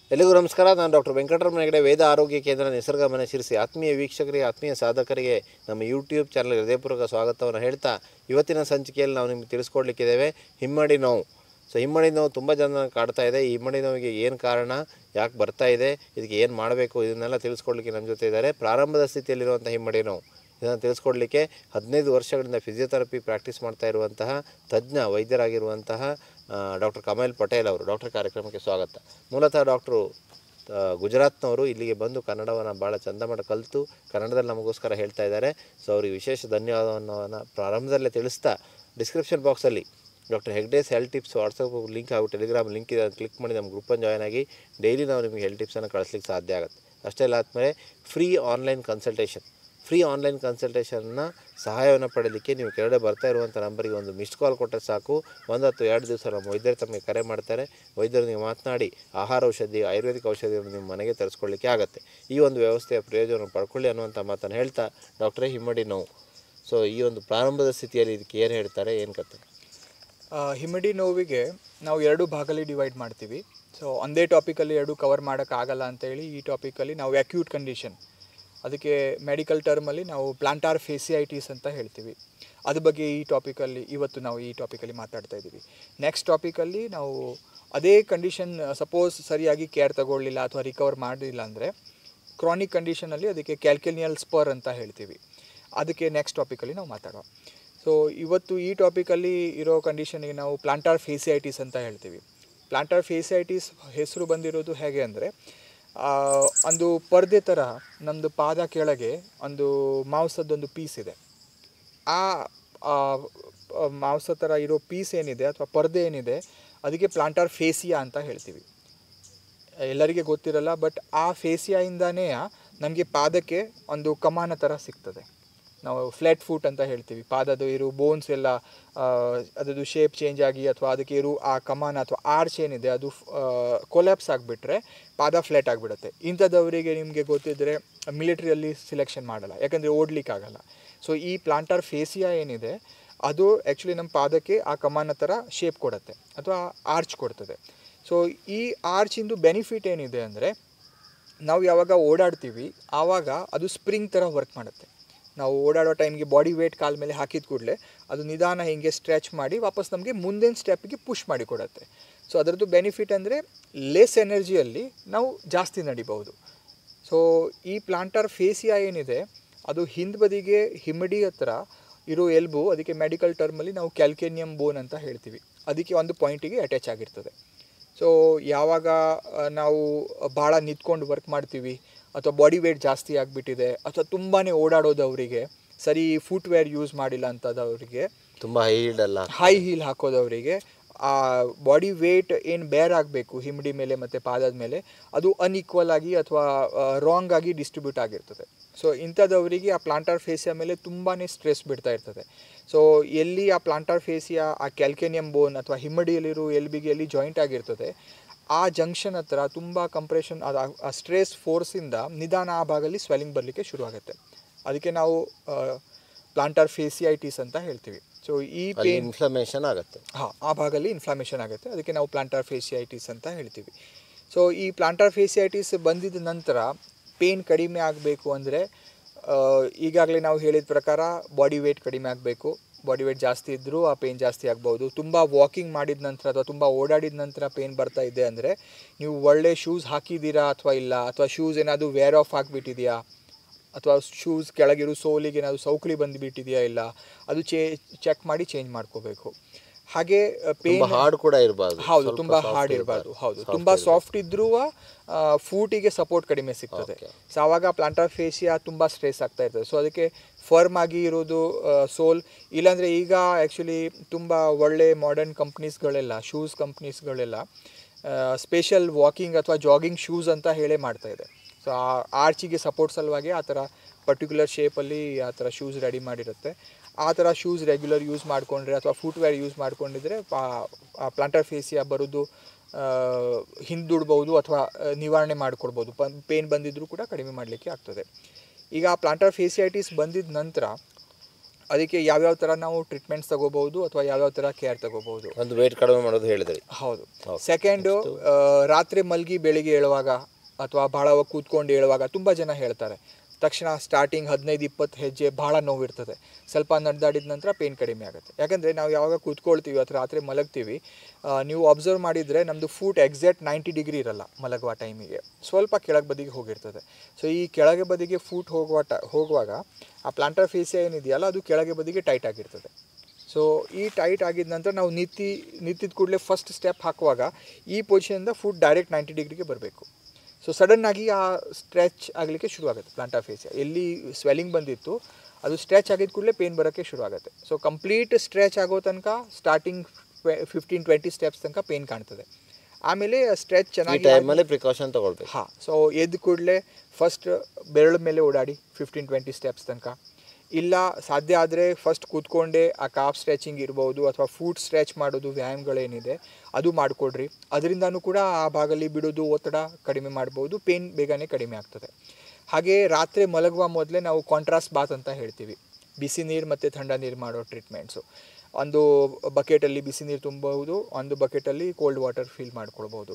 ಎಲ್ಲರಿಗೂ ನಮಸ್ಕಾರ. ನಾನು ಡಾಕ್ಟರ್ ವೆಂಕಟರಮಣ ಹೆಗಡೆ, ವೇದ ಆರೋಗ್ಯ ಕೇಂದ್ರ, ನಿಸರ್ಗ ಮನೆ, ಶಿರಸಿ. ಆತ್ಮೀಯ ವೀಕ್ಷಕರಿಗೆ, ಆತ್ಮೀಯ ಸಾಧಕರಿಗೆ ನಮ್ಮ ಯೂಟ್ಯೂಬ್ ಚಾನಲ್ ಹೃದಯಪೂರ್ವಕ ಸ್ವಾಗತವನ್ನು ಹೇಳ್ತಾ, ಇವತ್ತಿನ ಸಂಚಿಕೆಯಲ್ಲಿ ನಾವು ನಿಮಗೆ ತಿಳಿಸ್ಕೊಡ್ಲಿಕ್ಕಿದ್ದೇವೆ ಹಿಮ್ಮಡಿ ನೋವು. ಹಿಮ್ಮಡಿ ನೋವು ತುಂಬ ಜನ ಕಾಡ್ತಾ ಇದೆ. ಈ ಹಿಮ್ಮಡಿ ನೋವಿಗೆ ಏನು ಕಾರಣ, ಯಾಕೆ ಬರ್ತಾ ಇದೆ, ಇದಕ್ಕೆ ಏನು ಮಾಡಬೇಕು, ಇದನ್ನೆಲ್ಲ ತಿಳಿಸ್ಕೊಡ್ಲಿಕ್ಕೆ ನಮ್ಮ ಜೊತೆ ಇದ್ದಾರೆ. ಪ್ರಾರಂಭದ ಸ್ಥಿತಿಯಲ್ಲಿರುವಂಥ ಹಿಮ್ಮಡಿ ನೋವು ಇದನ್ನು ತಿಳಿಸ್ಕೊಡ್ಲಿಕ್ಕೆ 15 ವರ್ಷಗಳಿಂದ ಫಿಸಿಯೋಥೆರಪಿ ಪ್ರಾಕ್ಟೀಸ್ ಮಾಡ್ತಾ ಇರುವಂತಹ ತಜ್ಞ ವೈದ್ಯರಾಗಿರುವಂತಹ ಡಾಕ್ಟರ್ ಕಮಲ್ ಪಟೇಲ್ ಅವರು. ಡಾಕ್ಟರ್ ಕಾರ್ಯಕ್ರಮಕ್ಕೆ ಸ್ವಾಗತ. ಮೂಲತಃ ಡಾಕ್ಟ್ರು ಗುಜರಾತ್ನವರು. ಇಲ್ಲಿಗೆ ಬಂದು ಕನ್ನಡವನ್ನು ಭಾಳ ಚಂದ ಕಲಿತು ಕನ್ನಡದಲ್ಲಿ ನಮಗೋಸ್ಕರ ಹೇಳ್ತಾ ಇದ್ದಾರೆ. ಸೊ ಅವರಿಗೆ ವಿಶೇಷ ಧನ್ಯವಾದವನ್ನು ಪ್ರಾರಂಭದಲ್ಲೇ ತಿಳಿಸ್ತಾ, ಡಿಸ್ಕ್ರಿಪ್ಷನ್ ಬಾಕ್ಸಲ್ಲಿ doctor Hegde's health tips WhatsApp link ಹಾಗೂ ಟೆಲಿಗ್ರಾಮ್ ಲಿಂಕ್ ಇದೆ. ಕ್ಲಿಕ್ ಮಾಡಿ ನಮ್ಮ ಗ್ರೂಪನ್ನು ಜಾಯ್ನ್ ಆಗಿ ಡೈಲಿ ನಾವು ನಿಮಗೆ ಹೆಲ್ತ್ ಟಿಪ್ಸನ್ನು ಕಳಿಸ್ಲಿಕ್ಕೆ ಸಾಧ್ಯ ಆಗುತ್ತೆ. ಅಷ್ಟೇ ಇಲ್ಲ, ಆದಮೇಲೆ ಫ್ರೀ ಆನ್ಲೈನ್ ಕನ್ಸಲ್ಟೇಷನ್ನ ಸಹಾಯವನ್ನು ಪಡೆಯಲಿಕ್ಕೆ ನೀವು ಕೆಳಗಡೆ ಬರ್ತಾ ಇರುವಂಥ ನಂಬರಿಗೆ ಒಂದು ಮಿಸ್ಡ್ ಕಾಲ್ ಕೊಟ್ಟರೆ ಸಾಕು. 1-2 ದಿವಸ ನಮ್ಮ ವೈದ್ಯರು ತಮಗೆ ಕರೆ ಮಾಡ್ತಾರೆ. ವೈದ್ಯರು ನೀವು ಮಾತನಾಡಿ ಆಹಾರ ಔಷಧಿ, ಆಯುರ್ವೇದಿಕ್ ಔಷಧಿಯನ್ನು ನಿಮ್ಮ ಮನೆಗೆ ತರಿಸ್ಕೊಳ್ಳಿಕ್ಕೆ ಆಗುತ್ತೆ. ಈ ಒಂದು ವ್ಯವಸ್ಥೆಯ ಪ್ರಯೋಜನ ಪಡ್ಕೊಳ್ಳಿ ಅನ್ನುವಂಥ ಮಾತನ್ನು ಹೇಳ್ತಾ, ಡಾಕ್ಟ್ರೇ ಹಿಮ್ಮಡಿ ನೋವು, ಸೊ ಈ ಒಂದು ಪ್ರಾರಂಭದ ಸ್ಥಿತಿಯಲ್ಲಿ ಇದಕ್ಕೆ ಏನು ಹೇಳ್ತಾರೆ, ಏನು ಕತೆ? ಹಿಮ್ಮಡಿ ನೋವಿಗೆ ನಾವು 2 ಭಾಗದಲ್ಲಿ ಡಿವೈಡ್ ಮಾಡ್ತೀವಿ. ಸೊ ಒಂದೇ ಟಾಪಿಕಲ್ಲಿ 2 ಕವರ್ ಮಾಡೋಕ್ಕಾಗಲ್ಲ ಅಂತೇಳಿ ಈ ಟಾಪಿಕಲ್ಲಿ ನಾವು ಅಕ್ಯೂಟ್ ಕಂಡೀಷನ್, ಅದಕ್ಕೆ ಮೆಡಿಕಲ್ ಟರ್ಮಲ್ಲಿ ನಾವು ಪ್ಲಾಂಟಾರ್ ಫೇಸಿಯೈಟಿಸ್ ಅಂತ ಹೇಳ್ತೀವಿ. ಅದ್ರ ಬಗ್ಗೆ ಇವತ್ತು ನಾವು ಈ ಟಾಪಿಕಲ್ಲಿ ಮಾತಾಡ್ತಾ ಇದ್ದೀವಿ. ನೆಕ್ಸ್ಟ್ ಟಾಪಿಕಲ್ಲಿ ನಾವು ಅದೇ ಕಂಡೀಷನ್ ಸಪೋಸ್ ಸರಿಯಾಗಿ ಕೇರ್ ತಗೊಳ್ಳಿಲ್ಲ ಅಥವಾ ರಿಕವರ್ ಮಾಡಲಿಲ್ಲ ಅಂದರೆ ಕ್ರಾನಿಕ್ ಕಂಡೀಷನಲ್ಲಿ ಅದಕ್ಕೆ ಕ್ಯಾಲ್ಕೇನಿಯಲ್ ಸ್ಪರ್ ಅಂತ ಹೇಳ್ತೀವಿ. ಅದಕ್ಕೆ ನೆಕ್ಸ್ಟ್ ಟಾಪಿಕಲ್ಲಿ ನಾವು ಮಾತಾಡೋಣ. ಸೊ ಇವತ್ತು ಈ ಟಾಪಿಕಲ್ಲಿ ಇರೋ ಕಂಡೀಷನಿಗೆ ನಾವು ಪ್ಲಾಂಟಾರ್ ಫೇಸಿಯೈಟಿಸ್ ಅಂತ ಹೇಳ್ತೀವಿ. ಪ್ಲಾಂಟಾರ್ ಫೇಸಿಯೈಟಿಸ್ ಹೆಸರು ಬಂದಿರೋದು ಹೇಗೆ ಅಂದರೆ, ಒಂದು ಪರ್ದೆ ಥರ ನಮ್ಮದು ಪಾದ ಕೆಳಗೆ ಒಂದು ಮಾಂಸದೊಂದು ಪೀಸ್ ಇದೆ. ಆ ಮಾಂಸ ಥರ ಇರೋ ಪೀಸ್ ಏನಿದೆ ಅಥವಾ ಪರ್ದೆ ಏನಿದೆ, ಅದಕ್ಕೆ ಪ್ಲಾಂಟಾರ್ ಫೇಸಿಯಾ ಅಂತ ಹೇಳ್ತೀವಿ. ಎಲ್ಲರಿಗೆ ಗೊತ್ತಿರಲ್ಲ, ಬಟ್ ಆ ಫೇಸಿಯಾಯಿಂದನೇ ನಮಗೆ ಪಾದಕ್ಕೆ ಒಂದು ಕಮಾನ ಥರ ಸಿಗ್ತದೆ. ನಾವು ಫ್ಲ್ಯಾಟ್ ಫೂಟ್ ಅಂತ ಹೇಳ್ತೀವಿ. ಪಾದದ ಇರೋ ಬೋನ್ಸ್ ಎಲ್ಲ ಅದರದ್ದು ಶೇಪ್ ಚೇಂಜ್ ಆಗಿ ಅಥವಾ ಅದಕ್ಕೆ ಇರೋ ಆ ಕಮಾನ ಅಥವಾ ಆರ್ಚ್ ಏನಿದೆ ಅದು ಕೊಲ್ಯಾಪ್ಸ್ ಆಗಿಬಿಟ್ರೆ ಪಾದ ಫ್ಲ್ಯಾಟ್ ಆಗಿಬಿಡುತ್ತೆ. ಇಂಥದ್ದವರಿಗೆ ನಿಮಗೆ ಗೊತ್ತಿದ್ದರೆ ಮಿಲಿಟ್ರಿಯಲ್ಲಿ ಸಿಲೆಕ್ಷನ್ ಮಾಡಲ್ಲ, ಯಾಕಂದರೆ ಓಡಲಿಕ್ಕಾಗಲ್ಲ. ಸೊ ಈ ಪ್ಲಾಂಟಾರ್ ಫೇಸಿಯಾ ಏನಿದೆ ಅದು ಆ್ಯಕ್ಚುಲಿ ನಮ್ಮ ಪಾದಕ್ಕೆ ಆ ಕಮಾನ ಥರ ಶೇಪ್ ಕೊಡುತ್ತೆ ಅಥವಾ ಆರ್ಚ್ ಕೊಡ್ತದೆ. ಸೊ ಈ ಆರ್ಚಿಂದು ಬೆನಿಫಿಟ್ ಏನಿದೆ ಅಂದರೆ, ನಾವು ಯಾವಾಗ ಓಡಾಡ್ತೀವಿ ಆವಾಗ ಅದು ಸ್ಪ್ರಿಂಗ್ ಥರ ವರ್ಕ್ ಮಾಡುತ್ತೆ. ನಾವು ಓಡಾಡೋ ಟೈಮ್ಗೆ ಬಾಡಿ ವೇಟ್ ಕಾಲ ಮೇಲೆ ಹಾಕಿದ ಕೂಡಲೇ ಅದು ನಿಧಾನ ಹೀಗೆ ಸ್ಟ್ರೆಚ್ ಮಾಡಿ ವಾಪಸ್ ನಮಗೆ ಮುಂದಿನ ಸ್ಟೆಪ್ಗೆ ಪುಷ್ ಮಾಡಿ ಕೊಡುತ್ತೆ. ಸೊ ಅದರದ್ದು ಬೆನಿಫಿಟ್ ಅಂದರೆ ಲೆಸ್ ಎನರ್ಜಿಯಲ್ಲಿ ನಾವು ಜಾಸ್ತಿ ನಡಿಬಹುದು. ಸೊ ಈ ಪ್ಲಾಂಟಾರ್ ಫೇಸಿಯಾ ಏನಿದೆ ಅದು ಹಿಂದ್ಬದಿಗೆ ಹಿಮ್ಮಡಿ ಹತ್ರ ಇರೋ ಎಲ್ಬು, ಅದಕ್ಕೆ ಮೆಡಿಕಲ್ ಟರ್ಮಲ್ಲಿ ನಾವು ಕ್ಯಾಲ್ಕೇನಿಯಂ ಬೋನ್ ಅಂತ ಹೇಳ್ತೀವಿ, ಅದಕ್ಕೆ ಒಂದು ಪಾಯಿಂಟಿಗೆ ಅಟ್ಯಾಚ್ ಆಗಿರ್ತದೆ. ಸೊ ಯಾವಾಗ ನಾವು ಭಾಳ ನಿಂತ್ಕೊಂಡು ವರ್ಕ್ ಮಾಡ್ತೀವಿ ಅಥವಾ ಬಾಡಿ ವೇಟ್ ಜಾಸ್ತಿ ಆಗಿಬಿಟ್ಟಿದೆ ಅಥವಾ ತುಂಬಾ ಓಡಾಡೋದವರಿಗೆ, ಸರಿ ಫುಟ್ವೇರ್ ಯೂಸ್ ಮಾಡಿಲ್ಲ ಅಂಥದ್ದವರಿಗೆ, ತುಂಬ ಹೈ ಹೀಲ್ ಹಾಕೋದವರಿಗೆ ಆ ಬಾಡಿ ವೇಟ್ ಏನು ಬೇರ್ ಆಗಬೇಕು ಹಿಮ್ಮಡಿ ಮೇಲೆ ಮತ್ತು ಪಾದದ ಮೇಲೆ, ಅದು ಅನ್ಈಕ್ವಲ್ ಆಗಿ ಅಥವಾ ರಾಂಗ್ ಆಗಿ ಡಿಸ್ಟ್ರಿಬ್ಯೂಟ್ ಆಗಿರ್ತದೆ. ಸೊ ಇಂಥದ್ದವರಿಗೆ ಆ ಪ್ಲಾಂಟಾರ್ ಫೇಸಿಯಾ ಮೇಲೆ ತುಂಬಾ ಸ್ಟ್ರೆಸ್ ಬಿಡ್ತಾ ಇರ್ತದೆ. ಸೊ ಎಲ್ಲಿ ಆ ಪ್ಲಾಂಟಾರ್ ಫೇಸಿಯಾ ಆ ಕ್ಯಾಲ್ಕೇನಿಯಂ ಬೋನ್ ಅಥವಾ ಹಿಮ್ಮಡಿಯಲ್ಲಿರೋ ಎಲ್ಬಿಗೆ ಎಲ್ಲಿ ಜಾಯಿಂಟ್ ಆಗಿರ್ತದೆ, ಆ ಜಂಕ್ಷನ್ ಹತ್ರ ತುಂಬ ಕಂಪ್ರೆಷನ್, ಆ ಸ್ಟ್ರೆಸ್ ಫೋರ್ಸಿಂದ ನಿಧಾನ ಆ ಭಾಗದಲ್ಲಿ ಸ್ವೆಲ್ಲಿಂಗ್ ಬರಲಿಕ್ಕೆ ಶುರುವಾಗುತ್ತೆ. ಅದಕ್ಕೆ ನಾವು ಪ್ಲಾಂಟಾರ್ ಫೇಸಿಯೈಟಿಸ್ ಅಂತ ಹೇಳ್ತೀವಿ. ಸೊ ಈ ಪೇನ್ ಇನ್ಫ್ಲಮೇಷನ್ ಆಗುತ್ತೆ, ಆ ಭಾಗದಲ್ಲಿ ಇನ್ಫ್ಲಮೇಷನ್ ಆಗುತ್ತೆ, ಅದಕ್ಕೆ ನಾವು ಪ್ಲಾಂಟಾರ್ ಫೇಸಿಯೈಟಿಸ್ ಅಂತ ಹೇಳ್ತೀವಿ. ಸೊ ಈ ಪ್ಲಾಂಟಾರ್ ಫೇಸಿಯೈಟಿಸ್ ಬಂದಿದ ನಂತರ ಪೇನ್ ಕಡಿಮೆ ಆಗಬೇಕು ಅಂದರೆ, ಈಗಾಗಲೇ ನಾವು ಹೇಳಿದ ಪ್ರಕಾರ ಬಾಡಿ ವೇಟ್ ಕಡಿಮೆ ಆಗಬೇಕು. ಬಾಡಿ ವೇಟ್ ಜಾಸ್ತಿ ಇದ್ದರೂ ಆ ಪೇನ್ ಜಾಸ್ತಿ ಆಗ್ಬೋದು. ತುಂಬ ವಾಕಿಂಗ್ ಮಾಡಿದ ನಂತರ ಅಥವಾ ತುಂಬ ಓಡಾಡಿದ ನಂತರ ಪೇನ್ ಬರ್ತಾ ಇದೆ ಅಂದರೆ, ನೀವು ಒಳ್ಳೆ ಶೂಸ್ ಹಾಕಿದ್ದೀರಾ ಅಥವಾ ಇಲ್ಲ, ಅಥವಾ ಶೂಸ್ ಏನಾದರೂ ವೇರ್ ಆಫ್ ಆಗಿಬಿಟ್ಟಿದೆಯಾ, ಅಥವಾ ಶೂಸ್ ಕೆಳಗಿರೋ ಸೋಲಿಗೆ ಏನಾದರೂ ಸೌಕಳಿ ಬಂದುಬಿಟ್ಟಿದೆಯಾ ಇಲ್ಲ, ಅದು ಚೆಕ್ ಮಾಡಿ ಚೇಂಜ್ ಮಾಡ್ಕೋಬೇಕು. ಹಾಗೆ ಪೇನ್ ಹಾರ್ಡ್ ಕೂಡ ಇರಬಾರ್ದು. ಹೌದು, ತುಂಬ ಹಾರ್ಡ್ ಇರಬಾರ್ದು. ಹೌದು, ತುಂಬ ಸಾಫ್ಟ್ ಇದ್ರೂ ಫೂಟಿಗೆ ಸಪೋರ್ಟ್ ಕಡಿಮೆ ಸಿಗ್ತದೆ. ಸೊ ಆವಾಗ ಪ್ಲಾಂಟಾರ್ ಫೇಸಿಯಾ ತುಂಬ ಸ್ಟ್ರೆಸ್ ಆಗ್ತಾ ಇರ್ತದೆ. ಸೊ ಅದಕ್ಕೆ ಫರ್ಮ್ ಆಗಿ ಇರೋದು ಸೋಲ್, ಇಲ್ಲಾಂದರೆ ಈಗ ಆ್ಯಕ್ಚುಲಿ ತುಂಬ ಒಳ್ಳೆ ಮಾಡರ್ನ್ ಕಂಪ್ನೀಸ್ಗಳೆಲ್ಲ, ಶೂಸ್ ಕಂಪ್ನೀಸ್ಗಳೆಲ್ಲ ಸ್ಪೆಷಲ್ ವಾಕಿಂಗ್ ಅಥವಾ ಜಾಗಿಂಗ್ ಶೂಸ್ ಅಂತ ಹೇಳೇ ಮಾಡ್ತಾಯಿದೆ. ಸೊ ಆ ಆರ್ಚಿಗೆ ಸಪೋರ್ಟ್ ಸಲುವಾಗಿ ಆ ಥರ ಪರ್ಟಿಕ್ಯುಲರ್ ಶೇಪಲ್ಲಿ ಆ ಥರ ಶೂಸ್ ರೆಡಿ ಮಾಡಿರುತ್ತೆ. ಆ ಥರ ಶೂಸ್ ರೆಗ್ಯುಲರ್ ಯೂಸ್ ಮಾಡಿಕೊಂಡ್ರೆ ಅಥವಾ ಫುಟ್ವೇರ್ ಯೂಸ್ ಮಾಡ್ಕೊಂಡಿದ್ರೆ ಆ ಪ್ಲಾಂಟಾರ್ ಫೇಸಿಯಾ ಬರೋದು ಹಿಂದುಡ್ಬೋದು ಅಥವಾ ನಿವಾರಣೆ ಮಾಡಿಕೊಡ್ಬೋದು. ಪೇನ್ ಬಂದಿದ್ದರೂ ಕೂಡ ಕಡಿಮೆ ಮಾಡಲಿಕ್ಕೆ ಆಗ್ತದೆ. ಈಗ ಪ್ಲಾಂಟಾರ್ ಫೇಸಿಯೈಟಿಸ್ ಬಂದಿದ ನಂತರ ಅದಕ್ಕೆ ಯಾವ್ಯಾವ ಥರ ನಾವು ಟ್ರೀಟ್ಮೆಂಟ್ಸ್ ತಗೋಬಹುದು ಅಥವಾ ಯಾವ್ಯಾವ ಥರ ಕೇರ್ ತಗೋಬಹುದು. ಒಂದು ವೇಟ್ ಕಡಿಮೆ ಮಾಡೋದು ಹೇಳಿದ್ರಿ. ಹೌದು. ಸೆಕೆಂಡು, ರಾತ್ರಿ ಮಲಗಿ ಬೆಳಿಗ್ಗೆ ಏಳುವಾಗ ಅಥವಾ ಭಾಳ ಹೊತ್ತು ಕೂತ್ಕೊಂಡು ಏಳುವಾಗ ತುಂಬ ಜನ ಹೇಳ್ತಾರೆ ತಕ್ಷಣ ಸ್ಟಾರ್ಟಿಂಗ್ 15-20 ಹೆಜ್ಜೆ ಭಾಳ ನೋವಿರ್ತದೆ, ಸ್ವಲ್ಪ ನಡೆದಾಡಿದ ನಂತರ ಪೇನ್ ಕಡಿಮೆ ಆಗುತ್ತೆ. ಯಾಕಂದರೆ ನಾವು ಯಾವಾಗ ಕೂತ್ಕೊಳ್ತೀವಿ ಅಥವಾ ರಾತ್ರಿ ಮಲಗ್ತೀವಿ, ನೀವು ಅಬ್ಸರ್ವ್ ಮಾಡಿದರೆ ನಮ್ಮದು ಫೂಟ್ ಎಕ್ಸಾಕ್ಟ್ 90 ಡಿಗ್ರಿ ಇರಲ್ಲ ಮಲಗುವ ಟೈಮಿಗೆ, ಸ್ವಲ್ಪ ಕೆಳಗೆ ಬದಿಗೆ ಹೋಗಿರ್ತದೆ. ಸೊ ಈ ಕೆಳಗೆ ಬದಿಗೆ ಫೂಟ್ ಹೋಗುವಾಗ ಆ ಪ್ಲಾಂಟರ್ ಫೇಸಿಯಾ ಏನಿದೆಯಲ್ಲ ಅದು ಕೆಳಗೆ ಬದಿಗೆ ಟೈಟ್ ಆಗಿರ್ತದೆ. ಸೊ ಈ ಟೈಟ್ ಆಗಿದ ನಂತರ ನಾವು ನಿಂತಿದ್ದ ಕೂಡಲೇ ಫಸ್ಟ್ ಸ್ಟೆಪ್ ಹಾಕುವಾಗ ಈ ಪೊಸಿಷನಿಂದ ಫುಟ್ ಡೈರೆಕ್ಟ್ 90 ಡಿಗ್ರಿಗೆ ಬರಬೇಕು. ಸೊ ಸಡನ್ನಾಗಿ ಆ ಸ್ಟ್ರೆಚ್ ಆಗಲಿಕ್ಕೆ ಶುರುವಾಗುತ್ತೆ. ಪ್ಲಾಂಟರ್ ಫೇಸಿಯಾ ಎಲ್ಲಿ ಸ್ವೆಲ್ಲಿಂಗ್ ಬಂದಿತ್ತು ಅದು ಸ್ಟ್ರೆಚ್ ಆಗಿದ ಕೂಡಲೇ ಪೇನ್ ಬರೋಕ್ಕೆ ಶುರುವಾಗುತ್ತೆ. ಸೊ ಕಂಪ್ಲೀಟ್ ಸ್ಟ್ರೆಚ್ ಆಗೋ ತನಕ ಸ್ಟಾರ್ಟಿಂಗ್ 15-20 ಸ್ಟೆಪ್ಸ್ ತನಕ ಪೇನ್ ಕಾಣ್ತದೆ. ಆಮೇಲೆ ಸ್ಟ್ರೆಚ್ ಚೆನ್ನಾಗಿ ಪ್ರಿಕಾಷನ್ ತಗೊಳ್ಬೇಕು. ಹಾಂ. ಸೊ ಎದ್ದು ಕೂಡಲೇ ಫಸ್ಟ್ ಬೆರಳು ಮೇಲೆ ಓಡಾಡಿ 15-20 ಸ್ಟೆಪ್ಸ್ ತನಕ. ಇಲ್ಲ ಸಾಧ್ಯ ಆದರೆ ಫಸ್ಟ್ ಕೂತ್ಕೊಂಡೇ ಆ ಕಾಫ್ ಸ್ಟ್ರೆಚಿಂಗ್ ಇರ್ಬೋದು ಅಥವಾ ಫೂಟ್ ಸ್ಟ್ರೆಚ್ ಮಾಡೋದು ವ್ಯಾಯಾಮಗಳೇನಿದೆ ಅದು ಮಾಡಿಕೊಡ್ರಿ. ಅದರಿಂದನೂ ಕೂಡ ಆ ಭಾಗದಲ್ಲಿ ಬಿಡೋದು ಒತ್ತಡ ಕಡಿಮೆ ಮಾಡ್ಬೋದು, ಪೇನ್ ಬೇಗನೆ ಕಡಿಮೆ ಆಗ್ತದೆ. ಹಾಗೆ ರಾತ್ರಿ ಮಲಗುವ ಮೊದಲೇ ನಾವು ಕಾಂಟ್ರಾಸ್ಟ್ ಬಾತ್ ಅಂತ ಹೇಳ್ತೀವಿ, ಬಿಸಿ ನೀರು ಮತ್ತು ಥಂಡ ನೀರು ಮಾಡೋ ಟ್ರೀಟ್ಮೆಂಟ್ಸು. ಒಂದು ಬಕೆಟಲ್ಲಿ ಬಿಸಿ ನೀರು ತುಂಬಬಹುದು, ಒಂದು ಬಕೆಟಲ್ಲಿ ಕೋಲ್ಡ್ ವಾಟರ್ ಫಿಲ್ ಮಾಡ್ಕೊಳ್ಬೋದು.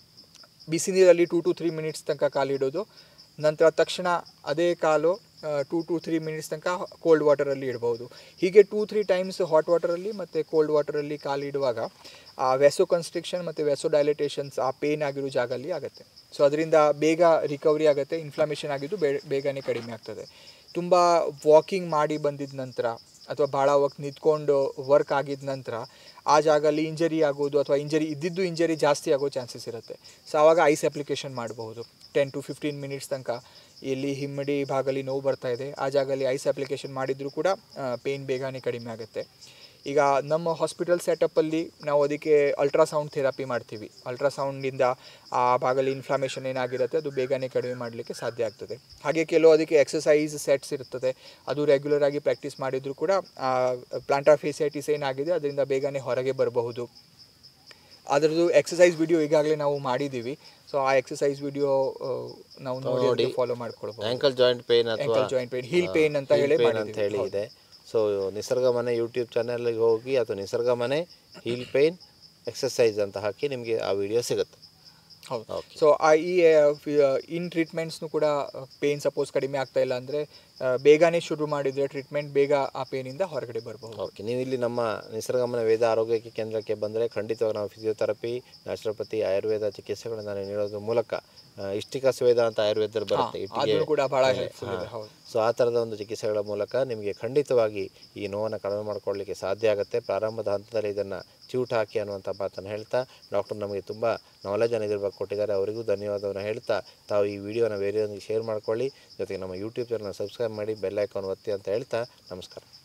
ಬಿಸಿ ನೀರಲ್ಲಿ 2 to 3 ಮಿನಿಟ್ಸ್ ತನಕ ಕಾಲಿಡೋದು, ನಂತರ ತಕ್ಷಣ ಅದೇ ಕಾಲು 2 to 3 ಮಿನಿಟ್ಸ್ ತನಕ ಕೋಲ್ಡ್ ವಾಟರಲ್ಲಿ ಇಡ್ಬೋದು. ಹೀಗೆ 2-3 ಟೈಮ್ಸ್ ಹಾಟ್ ವಾಟರಲ್ಲಿ ಮತ್ತು ಕೋಲ್ಡ್ ವಾಟರಲ್ಲಿ ಕಾಲಿಡುವಾಗ ಆ ವೆಸೋ ಕನ್ಸ್ಟ್ರಿಕ್ಷನ್ ಮತ್ತು ವೆಸೋ ಡೈಲಿಟೇಷನ್ಸ್ ಆ ಪೇನ್ ಆಗಿರೋ ಜಾಗದಲ್ಲಿ ಆಗುತ್ತೆ. ಸೊ ಅದರಿಂದ ಬೇಗ ರಿಕವರಿ ಆಗುತ್ತೆ, ಇನ್ಫ್ಲಮೇಷನ್ ಆಗಿದ್ದು ಬೇಗನೆ ಕಡಿಮೆ ಆಗ್ತದೆ. ತುಂಬ ವಾಕಿಂಗ್ ಮಾಡಿ ಬಂದಿದ ನಂತರ ಅಥವಾ ಭಾಳ ಹೊತ್ತು ನಿಂತ್ಕೊಂಡು ವರ್ಕ್ ಆಗಿದ ನಂತರ ಆ ಜಾಗದಲ್ಲಿ ಇಂಜರಿ ಆಗೋದು ಅಥವಾ ಇಂಜರಿ ಜಾಸ್ತಿ ಆಗೋ ಚಾನ್ಸಸ್ ಇರುತ್ತೆ. ಸೊ ಆವಾಗ ಐಸ್ ಅಪ್ಲಿಕೇಶನ್ ಮಾಡಬಹುದು. 10 to 15 ಮಿನಿಟ್ಸ್ ತನಕ ಎಲ್ಲಿ ಹಿಮ್ಮಡಿ ಭಾಗದಲ್ಲಿ ನೋವು ಬರ್ತಾ ಇದೆ ಆ ಜಾಗದಲ್ಲಿ ಐಸ್ ಅಪ್ಲಿಕೇಶನ್ ಮಾಡಿದರೂ ಕೂಡ ಪೇನ್ ಬೇಗನೆ ಕಡಿಮೆ ಆಗುತ್ತೆ. ಈಗ ನಮ್ಮ ಹಾಸ್ಪಿಟಲ್ ಸೆಟಪ್ಪಲ್ಲಿ ನಾವು ಅದಕ್ಕೆ ಅಲ್ಟ್ರಾಸೌಂಡ್ ಥೆರಪಿ ಮಾಡ್ತೀವಿ. ಅಲ್ಟ್ರಾಸೌಂಡಿಂದ ಆ ಭಾಗದಲ್ಲಿ ಇನ್ಫ್ಲಮೇಷನ್ ಏನಾಗಿರುತ್ತೆ ಅದು ಬೇಗನೆ ಕಡಿಮೆ ಮಾಡಲಿಕ್ಕೆ ಸಾಧ್ಯ ಆಗ್ತದೆ. ಹಾಗೆ ಕೆಲವು ಅದಕ್ಕೆ ಎಕ್ಸಸೈಸ್ ಸೆಟ್ಸ್ ಇರ್ತದೆ, ಅದು ರೆಗ್ಯುಲರ್ ಆಗಿ ಪ್ರಾಕ್ಟೀಸ್ ಮಾಡಿದರೂ ಕೂಡ ಪ್ಲಾಂಟರ್ ಫೇಸಿಯಾಟಿಸ್ ಏನಾಗಿದೆ ಅದರಿಂದ ಬೇಗನೆ ಹೊರಗೆ ಬರಬಹುದು. ಅದರದ್ದು ಎಕ್ಸಸೈಸ್ ವಿಡಿಯೋ ಈಗಾಗಲೇ ನಾವು ಮಾಡಿದ್ದೀವಿ. ಸೊ ಆ ಎಕ್ಸಸೈಸ್ ವಿಡಿಯೋ ನಾವು ನೋಡಿ ಫಾಲೋ ಮಾಡ್ಕೊಳ್ಬೋದು. ಆಂಕಲ್ ಜಾಯಿಂಟ್ ಪೇನ್ ಅಥವಾ ಹೀಲ್ ಪೇನ್ ಅಂತ ಹೇಳಿ ಇದೆ. ಸೊ ನಿಸರ್ಗ ಮನೆ ಯೂಟ್ಯೂಬ್ ಚಾನಲ್ಗೆ ಹೋಗಿ ಅಥವಾ ನಿಸರ್ಗ ಮನೆ ಹೀಲ್ ಪೇನ್ ಎಕ್ಸಸೈಸ್ ಅಂತ ಹಾಕಿ ನಿಮಗೆ ಆ ವಿಡಿಯೋ ಸಿಗುತ್ತೆ. ಹೌದು. ಸೊ ಈ ಇನ್ ಟ್ರೀಟ್ಮೆಂಟ್ಸ್ನು ಕೂಡ ಪೇನ್ ಸಪೋಸ್ ಕಡಿಮೆ ಆಗ್ತಾ ಇಲ್ಲ ಅಂದರೆ ಬೇಗನೆ ಶುರು ಮಾಡಿದರೆ ಟ್ರೀಟ್ಮೆಂಟ್ ಬೇಗ ಆ ಪೇನಿಂದ ಹೊರಗಡೆ ಬರ್ಬೋದು. ಓಕೆ, ನೀವು ಇಲ್ಲಿ ನಮ್ಮ ನಿಸರ್ಗಮನ ವೇದ ಆರೋಗ್ಯ ಕೇಂದ್ರಕ್ಕೆ ಬಂದರೆ ಖಂಡಿತವಾಗಿ ನಾವು ಫಿಸಿಯೋಥೆರಪಿ, ನ್ಯಾಚುರೋಪತಿ, ಆಯುರ್ವೇದ ಚಿಕಿತ್ಸೆಗಳನ್ನು ನಾನು ನೀಡೋದ್ರ ಮೂಲಕ ಇಷ್ಟಿಕಾ ಸ್ವೇದ ಅಂತ ಆಯುರ್ವೇದದಲ್ಲಿ ಬರುತ್ತೆ, ಇಟ್ಟಿಗೆ ಕೂಡ ಬಹಳ ಹೆಲ್ಪ್ಫುಲ್ ಇದೆ. ಹೌದು. ಸೊ ಆ ಥರದ ಒಂದು ಚಿಕಿತ್ಸೆಗಳ ಮೂಲಕ ನಿಮಗೆ ಖಂಡಿತವಾಗಿ ಈ ನೋವನ್ನು ಕಡಿಮೆ ಮಾಡ್ಕೊಳ್ಳಿಕ್ಕೆ ಸಾಧ್ಯ ಆಗುತ್ತೆ. ಪ್ರಾರಂಭದ ಹಂತದಲ್ಲಿ ಇದನ್ನು ಚ್ಯೂಟ್ ಹಾಕಿ ಅನ್ನುವಂಥ ಮಾತನ್ನು ಹೇಳ್ತಾ ಡಾಕ್ಟರ್ ನಮಗೆ ತುಂಬ ನಾಲೆಜನ್ನು ಇದ್ರ ಬಗ್ಗೆ ಕೊಟ್ಟಿದ್ದಾರೆ, ಅವರಿಗೂ ಧನ್ಯವಾದವನ್ನು ಹೇಳ್ತಾ ತಾವು ಈ ವಿಡಿಯೋನ ಬೇರೆಯವರಿಗೆ ಶೇರ್ ಮಾಡ್ಕೊಳ್ಳಿ, ಜೊತೆಗೆ ನಮ್ಮ ಯೂಟ್ಯೂಬ್ ಚಾನಲ್ನ ಸಬ್ಸ್ಕ್ರೈಬ್ ಮಾಡಿ ಬೆಲ್ ಐಕಾನ್ ಒತ್ತಿ ಅಂತ ಹೇಳ್ತಾ ನಮಸ್ಕಾರ.